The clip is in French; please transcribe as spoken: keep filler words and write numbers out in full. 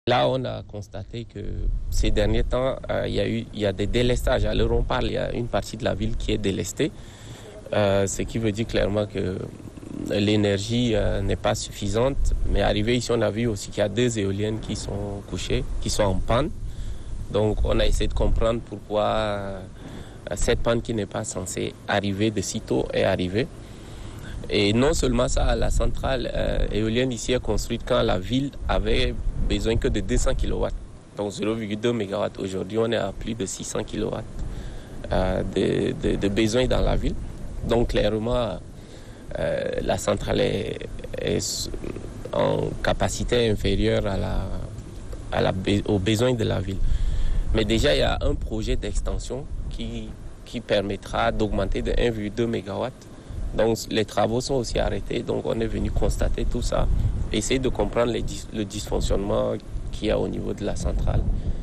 Là, on a constaté que ces derniers temps, euh, il y a eu, il y a des délestages. À l'heure où on parle, il y a une partie de la ville qui est délestée, euh, ce qui veut dire clairement que l'énergie euh, n'est pas suffisante. Mais arrivé ici, on a vu aussi qu'il y a deux éoliennes qui sont couchées, qui sont en panne. Donc, on a essayé de comprendre pourquoi euh, cette panne qui n'est pas censée arriver de sitôt est arrivée. Et non seulement ça, la centrale euh, éolienne ici est construite quand la ville avait besoin que de deux cents kilowatts, donc zéro virgule deux mégawatts. Aujourd'hui, on est à plus de six cents kilowatts euh, de, de, de besoin dans la ville. Donc clairement, euh, la centrale est, est en capacité inférieure à la, à la, aux besoins de la ville. Mais déjà, il y a un projet d'extension qui, qui permettra d'augmenter de un virgule deux mégawatts. Donc les travaux sont aussi arrêtés, donc on est venu constater tout ça, essayer de comprendre les dis- le dysfonctionnement qu'il y a au niveau de la centrale